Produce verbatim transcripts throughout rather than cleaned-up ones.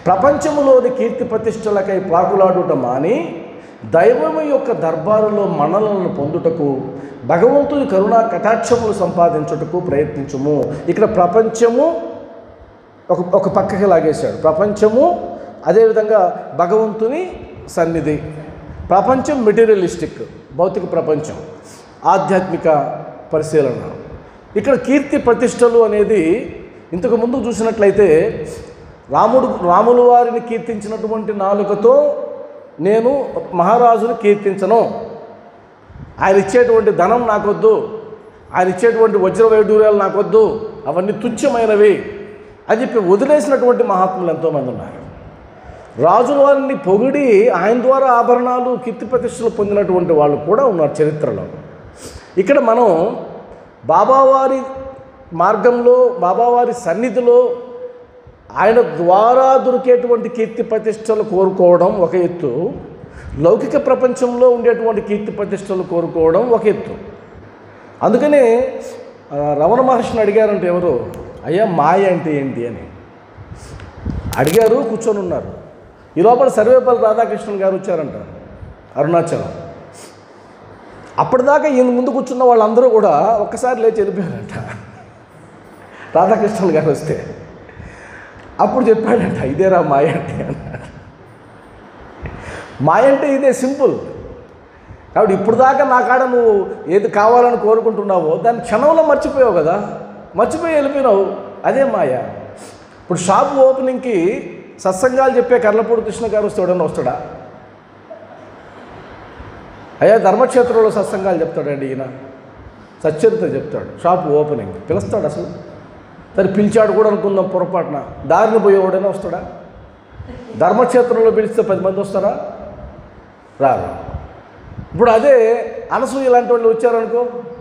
ప్రపంచములోని కీర్తి ప్రతిష్టలకై పాకులాడుట మాని దైవము యొక్క దర్బారులో మన్ననలను పొందుటకు భగవంతుని కరుణా కటాక్షములు సంపాదించుటకు ప్రయత్నించుము. ఇక్కడ ప్రపంచము ఒక ఒక పక్కకి లాగేశాడు. ప్రపంచము, అదేవిధంగా భగవంతుని సన్నిధి. ప్రపంచం మెటీరియలిస్టిక్, భౌతిక ప్రపంచం, ఆధ్యాత్మిక పరిశీలన. ఇక్కడ కీర్తి ప్రతిష్టలు అనేది ఇంతకు ముందు చూసినట్లయితే రాముడు రాములు వారిని కీర్తించినటువంటి నాలుకతో నేను మహారాజును కీర్తించను, ఆయన ఇచ్చేటువంటి ధనం నాకొద్దు, ఆయన ఇచ్చేటువంటి వజ్ర వైడూర్యాలు నాకొద్దు, అవన్నీ తుచ్చమైనవి అని చెప్పి వదిలేసినటువంటి మహాత్ములు ఎంతోమంది ఉన్నారు. రాజుల వారిని పొగిడి ఆయన ద్వారా ఆభరణాలు కీర్తి ప్రతిష్టలు పొందినటువంటి వాళ్ళు కూడా ఉన్నారు చరిత్రలో. ఇక్కడ మనం బాబావారి మార్గంలో, బాబావారి సన్నిధిలో ఆయన ద్వారా దొరికేటువంటి కీర్తి ప్రతిష్టలు కోరుకోవడం ఒక ఎత్తు, లౌకిక ప్రపంచంలో ఉండేటువంటి కీర్తి ప్రతిష్టలు కోరుకోవడం ఒక ఎత్తు. అందుకనే రమణ మహర్షిని అడిగారంటే ఎవరు, అయ్యా మాయ అంటే ఏంటి అని అడిగారు, కూర్చొని ఉన్నారు. ఈ లోపల సర్వేపల్లి రాధాకృష్ణన్ గారు వచ్చారంట అరుణాచలం. అప్పటిదాకా ఈయన ముందు కూర్చున్న వాళ్ళందరూ కూడా ఒక్కసారి లేచి వెళ్ళిపోయారంట రాధాకృష్ణన్ గారు వస్తే. అప్పుడు చెప్పాడంట, ఇదేరా మాయ అంటే అన్నాడు. మాయ అంటే ఇదే, సింపుల్. కాబట్టి ఇప్పుడు దాకా నా కాడ నువ్వు ఏది కావాలని కోరుకుంటున్నావో దాన్ని క్షణంలో మర్చిపోయావు కదా, మర్చిపోయి వెళ్ళిపోయినావు, అదే మాయ. ఇప్పుడు షాప్ ఓపెనింగ్కి సత్సంగాలు చెప్పే కర్లపూడి కృష్ణ గారు వస్తాడని వస్తాడా? అయ్యా ధర్మక్షేత్రంలో సత్సంగాలు చెప్తాడండి ఈయన, సచ్చరిత్ర చెప్తాడు, షాప్ ఓపెనింగ్ పిలుస్తాడు. అసలు సరే పిలిచాడు కూడా అనుకుందాం, పొరపాటున దారిని పోయేవాడైనా వస్తాడా? ధర్మక్షేత్రంలో పిలిస్తే పది మంది వస్తారా? రారు. ఇప్పుడు అదే అనసూయ ఇలాంటి వాళ్ళు వచ్చారనుకో,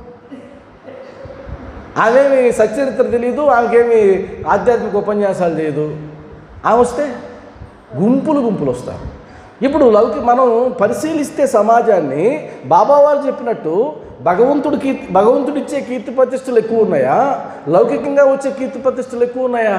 ఆమెమి సచ్చరిత్ర తెలియదు, ఆమెకేమి ఆధ్యాత్మిక ఉపన్యాసాలు తెలియదు, ఆమె వస్తే గుంపులు గుంపులు వస్తారు. ఇప్పుడు లౌకి మనం పరిశీలిస్తే సమాజాన్ని బాబావారు చెప్పినట్టు భగవంతుడి కీర్తి భగవంతుడిచ్చే కీర్తి ప్రతిష్టలు ఎక్కువ ఉన్నాయా, లౌకికంగా వచ్చే కీర్తి ప్రతిష్టలు ఎక్కువ ఉన్నాయా?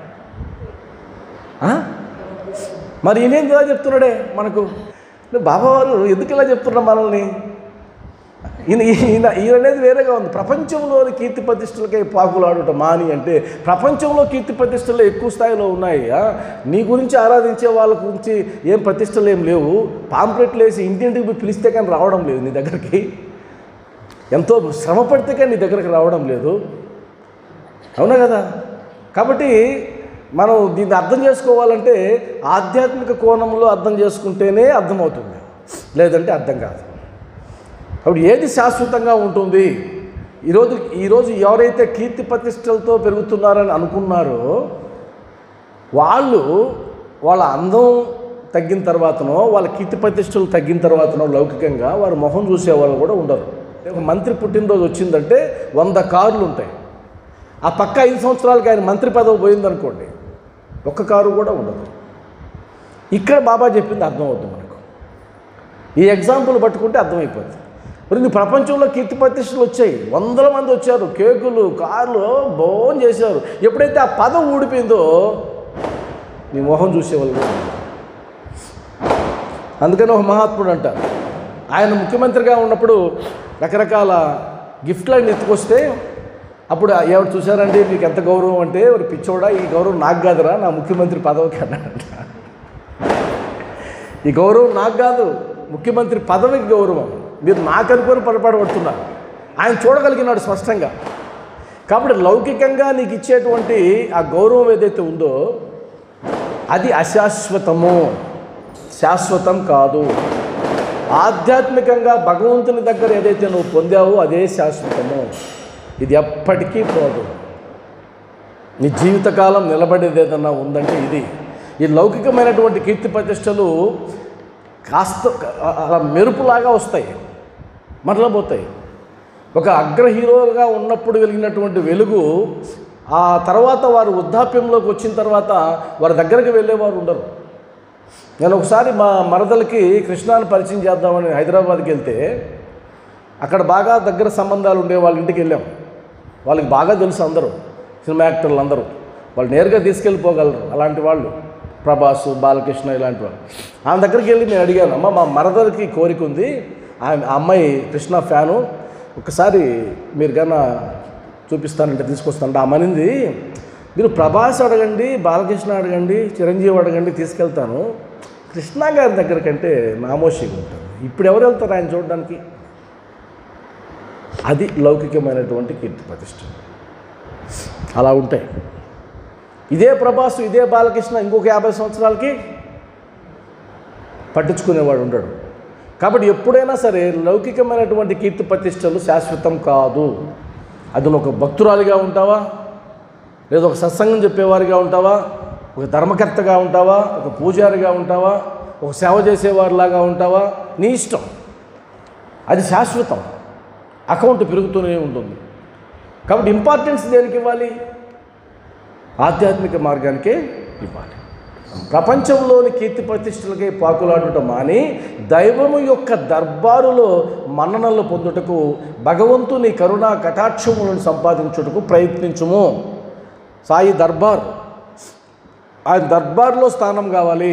మరి ఈయనేం ఇలా చెప్తున్నాడే మనకు, బాబావారు ఎందుకు ఇలా చెప్తున్నా మనల్ని? ఈయన ఈయన ఈయన అనేది వేరేగా ఉంది. ప్రపంచంలోని కీర్తి ప్రతిష్టలకై పాకులాడుట మాని అంటే ప్రపంచంలో కీర్తి ప్రతిష్టలు ఎక్కువ స్థాయిలో ఉన్నాయి. నీ గురించి ఆరాధించే వాళ్ళ గురించి ఏం ప్రతిష్టలు ఏం లేవు. పాంప్లెట్లు వేసి ఇంటింటికి పిలిస్తే కానీ రావడం లేదు నీ దగ్గరికి, ఎంతో శ్రమ పడితే కానీ నీ దగ్గరికి రావడం లేదు, అవునా కదా? కాబట్టి మనం దీన్ని అర్థం చేసుకోవాలంటే ఆధ్యాత్మిక కోణంలో అర్థం చేసుకుంటేనే అర్థమవుతుంది, లేదంటే అర్థం కాదు. కాబట్టి ఏది శాశ్వతంగా ఉంటుంది? ఈరోజు ఈరోజు ఎవరైతే కీర్తి ప్రతిష్టలతో పెరుగుతున్నారని అనుకున్నారో వాళ్ళు వాళ్ళ అందం తగ్గిన తర్వాతనో వాళ్ళ కీర్తి ప్రతిష్టలు తగ్గిన తర్వాతనో లౌకికంగా వారు మొహం చూసేవాళ్ళు కూడా ఉండరు. ఒక మంత్రి పుట్టినరోజు వచ్చిందంటే వంద కార్లు ఉంటాయి, ఆ పక్క ఐదు సంవత్సరాలకి ఆయన మంత్రి పదవి పోయిందనుకోండి, ఒక్క కారు కూడా ఉండదు. ఇక్కడ బాబా చెప్పింది అర్థమవుతుంది మనకు, ఈ ఎగ్జాంపుల్ పట్టుకుంటే అర్థమైపోతుంది. మరి నీ ప్రపంచంలో కీర్తి ప్రతిష్టలు వచ్చాయి, వందల మంది వచ్చారు, కేకులు కార్లు భోజనం చేశారు. ఎప్పుడైతే ఆ పదవి ఊడిపోయిందో నీ మొహం చూసేవాళ్ళు కూడా. అందుకని ఒక మహాత్ముడు అంట, ఆయన ముఖ్యమంత్రిగా ఉన్నప్పుడు రకరకాల గిఫ్ట్లను ఎత్తుకొస్తే అప్పుడు ఎవరు చూశారంటే మీకు ఎంత గౌరవం అంటే, ఎవరు పిచ్చోడా ఈ గౌరవం నాకు కాదురా, నా ముఖ్యమంత్రి పదవికి అన్నాడంట. ఈ గౌరవం నాకు కాదు, ముఖ్యమంత్రి పదవికి గౌరవం, మీరు నాకు అనుకుని పొరపాటు పడుతున్నారు. ఆయన చూడగలిగినాడు స్పష్టంగా. కాబట్టి లౌకికంగా నీకు ఇచ్చేటువంటి ఆ గౌరవం ఏదైతే ఉందో అది అశాశ్వతము, శాశ్వతం కాదు. ఆధ్యాత్మికంగా భగవంతుని దగ్గర ఏదైతే నువ్వు పొందావో అదే శాశ్వతము, ఇది ఎప్పటికీ పోదు. నీ జీవితకాలం నిలబడేది ఏదన్నా ఉందంటే ఇది. ఈ లౌకికమైనటువంటి కీర్తి ప్రతిష్టలు కాస్త అలా మెరుపులాగా వస్తాయి, మరలా పోతాయి. ఒక అగ్ర హీరోగా ఉన్నప్పుడు వెలిగినటువంటి వెలుగు ఆ తర్వాత వారు వృద్ధాప్యంలోకి వచ్చిన తర్వాత వారి దగ్గరికి వెళ్ళేవారు ఉండరు. నేను ఒకసారి మా మరదలకి కృష్ణాన్ని పరిచయం చేద్దామని హైదరాబాద్కి వెళ్తే అక్కడ బాగా దగ్గర సంబంధాలు ఉండే వాళ్ళ ఇంటికి వెళ్ళాం. వాళ్ళకి బాగా తెలుసు అందరూ, సినిమా యాక్టర్లు అందరూ, వాళ్ళు నేరుగా తీసుకెళ్ళిపోగలరు అలాంటి వాళ్ళు. ప్రభాస్, బాలకృష్ణ ఇలాంటి వాళ్ళు. ఆమె దగ్గరికి వెళ్ళి నేను అడిగాను, అమ్మ మా మరదలకి కోరిక ఉంది, ఆమె ఆ అమ్మాయి కృష్ణ ఫ్యాను, ఒకసారి మీరు కన్నా చూపిస్తానంటే తీసుకొస్తానంటే ఆమె అనింది, మీరు ప్రభాస్ అడగండి, బాలకృష్ణ అడగండి, చిరంజీవి అడగండి, తీసుకెళ్తాను, కృష్ణ గారి దగ్గర కంటే నామోషిగా ఉంటుంది. ఇప్పుడు ఎవరు వెళ్తారు ఆయన చూడడానికి? అది లౌకికమైనటువంటి కీర్తి ప్రతిష్ట. అలా ఉంటాయి. ఇదే ప్రభాస్, ఇదే బాలకృష్ణ ఇంకొక యాభై సంవత్సరాలకి పట్టించుకునేవాడు ఉంటాడు. కాబట్టి ఎప్పుడైనా సరే లౌకికమైనటువంటి కీర్తి ప్రతిష్టలు శాశ్వతం కాదు. అది నువ్వు ఒక భక్తురాలిగా ఉంటావా, లేదా ఒక సత్సంగం చెప్పేవారిగా ఉంటావా, ఒక ధర్మకర్తగా ఉంటావా, ఒక పూజారిగా ఉంటావా, ఒక సేవ చేసేవారిలాగా ఉంటావా, నీ ఇష్టం. అది శాశ్వతం, అకౌంట్ పెరుగుతూనే ఉంటుంది. కాబట్టి ఇంపార్టెన్స్ దేనికి ఇవ్వాలి? ఆధ్యాత్మిక మార్గానికే ఇవ్వాలి. ప్రపంచంలోని కీర్తి ప్రతిష్టలకే పాకులాడుట మాని దైవము యొక్క దర్బారులో మన్ననలు పొందుటకు, భగవంతుని కరుణా కటాక్షములను సంపాదించుటకు ప్రయత్నించుము. సాయి దర్బార్, ఆయన దర్బార్లో స్థానం కావాలి.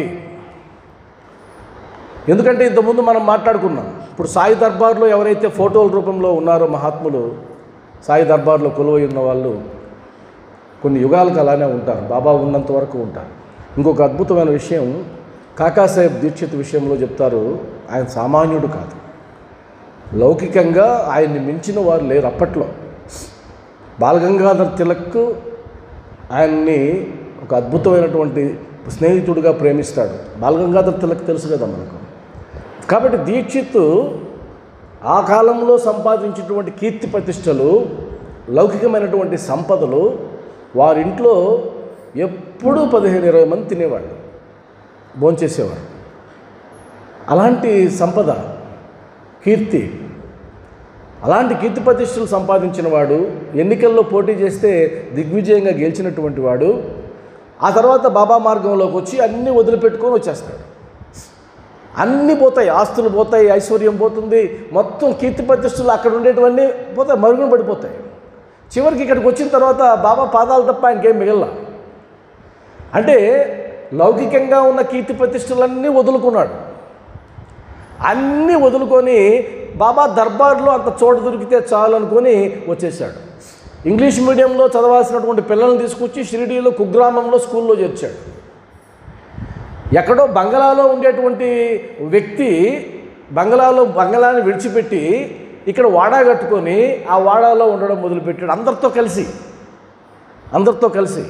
ఎందుకంటే ఇంతకుముందు మనం మాట్లాడుకున్నాం, ఇప్పుడు సాయి దర్బార్లో ఎవరైతే ఫోటోల రూపంలో ఉన్నారో మహాత్ములు, సాయి దర్బార్లో కొలువై ఉన్న వాళ్ళు కొన్ని యుగాలకు అలానే ఉంటారు, బాబా ఉన్నంత వరకు ఉంటారు. ఇంకొక అద్భుతమైన విషయం కాకాసాహెబ్ దీక్షిత్ విషయంలో చెప్తారు, ఆయన సామాన్యుడు కాదు. లౌకికంగా ఆయన్ని మించిన వారు లేరు అప్పట్లో. బాలగంగాధర్ తిలక్ ఆయన్ని ఒక అద్భుతమైనటువంటి స్నేహితుడిగా ప్రేమిస్తాడు. బాలగంగాధర్ తిలక్ తెలుసు కదా మనకు. కాబట్టి దీక్షిత్ ఆ కాలంలో సంపాదించినటువంటి కీర్తి ప్రతిష్టలు, లౌకికమైనటువంటి సంపదలు, వారింట్లో ఎప్పుడూ పదిహేను ఇరవై మంది తినేవాళ్ళు, భోంచేసేవారు. అలాంటి సంపద, కీర్తి, అలాంటి కీర్తి ప్రతిష్టలు సంపాదించిన వాడు, ఎన్నికల్లో పోటీ చేస్తే దిగ్విజయంగా గెలిచినటువంటి వాడు, ఆ తర్వాత బాబా మార్గంలోకి వచ్చి అన్నీ వదిలిపెట్టుకొని వచ్చేస్తాడు. అన్నీ పోతాయి, ఆస్తులు పోతాయి, ఐశ్వర్యం పోతుంది, మొత్తం కీర్తి ప్రతిష్టలు అక్కడ ఉండేటివన్నీ పోతాయి, మరుగున పడిపోతాయి. చివరికి ఇక్కడికి వచ్చిన తర్వాత బాబా పాదాలు తప్ప ఆయనకేం మిగల. అంటే లౌకికంగా ఉన్న కీర్తి ప్రతిష్టలన్నీ వదులుకున్నాడు. అన్నీ వదులుకొని బాబా దర్బార్లో అంత చోటు దొరికితే చాలు అనుకొని వచ్చేసాడు. ఇంగ్లీష్ మీడియంలో చదవాల్సినటువంటి పిల్లల్ని తీసుకొచ్చి షిరిడీలో కుగ్రామంలో స్కూల్లో చేర్చాడు. ఎక్కడో బంగళాలో ఉండేటువంటి వ్యక్తి బంగళాలో బంగళాన్ని విడిచిపెట్టి ఇక్కడ వాడా కట్టుకొని ఆ వాడాలో ఉండడం మొదలుపెట్టాడు, అందరితో కలిసి అందరితో కలిసి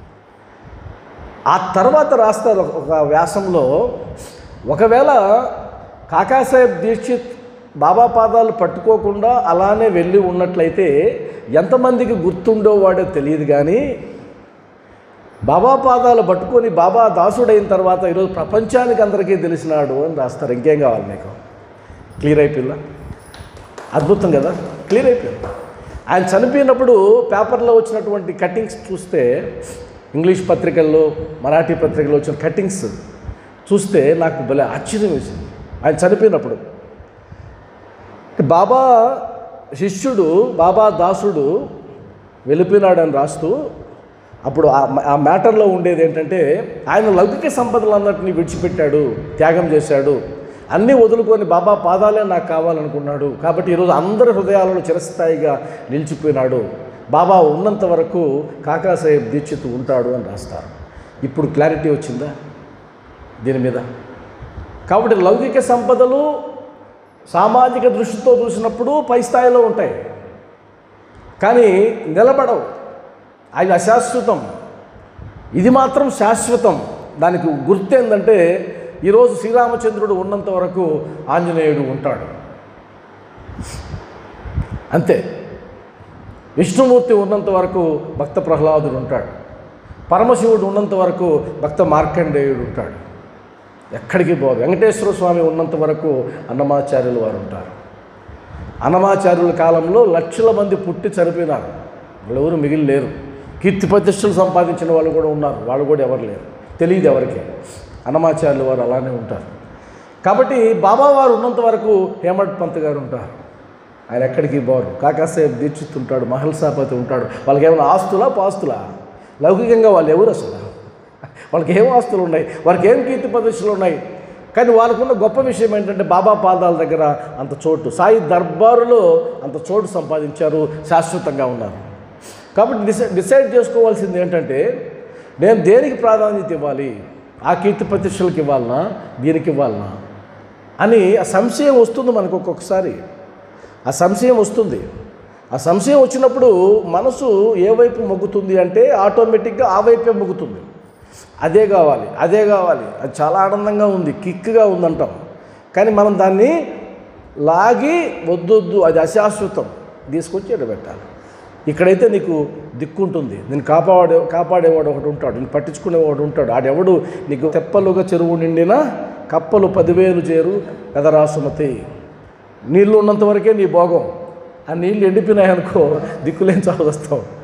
ఆ తర్వాత రాస్తారు ఒక వ్యాసంలో, ఒకవేళ కాకాసాహెబ్ దీక్షిత్ బాబా పాదాలు పట్టుకోకుండా అలానే వెళ్ళి ఉన్నట్లయితే ఎంతమందికి గుర్తుండోవాడో తెలియదు, కానీ బాబా పాదాలు పట్టుకొని బాబా దాసుడైన తర్వాత ఈరోజు ప్రపంచానికి అందరికీ తెలిసినాడు అని రాస్తారు. ఇంకేం కావాలి మీకు? క్లియర్ అయిపోయిందా? అద్భుతం కదా, క్లియర్ అయిపోయింది. ఆయన చనిపోయినప్పుడు పేపర్లో వచ్చినటువంటి కట్టింగ్స్ చూస్తే, ఇంగ్లీష్ పత్రికల్లో మరాఠీ పత్రికల్లో వచ్చిన కట్టింగ్స్ చూస్తే నాకు భలే ఆశ్చర్యం వేసింది. ఆయన చనిపోయినప్పుడు బాబా శిష్యుడు, బాబా దాసుడు వెళ్ళిపోయినాడని రాస్తూ, అప్పుడు ఆ మ్యాటర్లో ఉండేది ఏంటంటే, ఆయన లౌకిక సంపదలందరినీ విడిచిపెట్టాడు, త్యాగం చేశాడు, అన్నీ వదులుకొని బాబా పాదాలే నాకు కావాలనుకున్నాడు, కాబట్టి ఈరోజు అందరి హృదయాలలో చిరస్థాయిగా నిలిచిపోయినాడు, బాబా ఉన్నంత వరకు కాకాసాహెబ్ దీక్షిత్ ఉంటాడు అని రాస్తారు. ఇప్పుడు క్లారిటీ వచ్చిందా దీని మీద? కాబట్టి లౌకిక సంపదలు సామాజిక దృష్టితో చూసినప్పుడు పై స్థాయిలో ఉంటాయి, కానీ నిలబడవు, అవి అశాశ్వతం. ఇది మాత్రం శాశ్వతం. దానికి గుర్తు ఏంటంటే, ఈరోజు శ్రీరామచంద్రుడు ఉన్నంత వరకు ఆంజనేయుడు ఉంటాడు, అంతే. విష్ణుమూర్తి ఉన్నంత వరకు భక్త ప్రహ్లాదుడు ఉంటాడు, పరమశివుడు ఉన్నంత వరకు భక్త మార్కండేయుడు ఉంటాడు, ఎక్కడికి పోదు. వెంకటేశ్వర స్వామి ఉన్నంత వరకు అన్నమాచార్యులు వారు ఉంటారు. అన్నమాచార్యుల కాలంలో లక్షల మంది పుట్టి చనిపోయినారు, వాళ్ళు ఎవరు మిగిలి లేరు. కీర్తి ప్రతిష్టలు సంపాదించిన వాళ్ళు కూడా ఉన్నారు, వాళ్ళు కూడా ఎవరు లేరు, తెలియదు ఎవరికి. అన్నమాచార్యులు వారు అలానే ఉంటారు. కాబట్టి బాబా వారు ఉన్నంత వరకు హేమడ్ పంత్ గారు ఉంటారు, ఆయన ఎక్కడికి పోరు. కాకాసాహెబ్ దీక్షిత్ ఉంటాడు, మహల్సాపతి ఉంటాడు. వాళ్ళకి ఏమైనా ఆస్తులా పాస్తులా? లౌకికంగా వాళ్ళు ఎవరు అసలు? వాళ్ళకి ఏం ఆస్తులు ఉన్నాయి, వారికి ఏం కీర్తి ప్రతిష్టలు ఉన్నాయి, కానీ వాళ్ళకున్న గొప్ప విషయం ఏంటంటే బాబా పాదాల దగ్గర అంత చోటు, సాయి దర్బారులో అంత చోటు సంపాదించారు, శాశ్వతంగా ఉన్నారు. కాబట్టి డిసైడ్ డిసైడ్ చేసుకోవాల్సింది ఏంటంటే నేను దేనికి ప్రాధాన్యత ఇవ్వాలి, ఆ కీర్తి ప్రతిష్టలకు ఇవ్వాలనా దీనికి ఇవ్వాలనా అని ఆ సంశయం వస్తుంది మనకు. ఒక్కొక్కసారి ఆ సంశయం వస్తుంది. ఆ సంశయం వచ్చినప్పుడు మనసు ఏ వైపు మొగ్గుతుంది అంటే ఆటోమేటిక్గా ఆ వైపే మొగ్గుతుంది. అదే కావాలి, అదే కావాలి, అది చాలా ఆనందంగా ఉంది, కిక్గా ఉందంటాం. కానీ మనం దాన్ని లాగి వద్దొద్దు, అది అశాశ్వతం, తీసుకొచ్చి ఎడబెట్టాలి. ఇక్కడైతే నీకు దిక్కుంటుంది, నేను కాపాడే కాపాడేవాడు ఒకటి ఉంటాడు, నేను పట్టించుకునేవాడు ఉంటాడు. ఆడెవడు నీకు తెప్పలుగా చెరువు నిండినా కప్పలు పదివేలు చేరు కదరా సుమతి. నీళ్ళు ఉన్నంత వరకే నీ భోగం, ఆ నీళ్ళు ఎండిపోయినాయనుకో దిక్కులేని చాలు వస్తావు.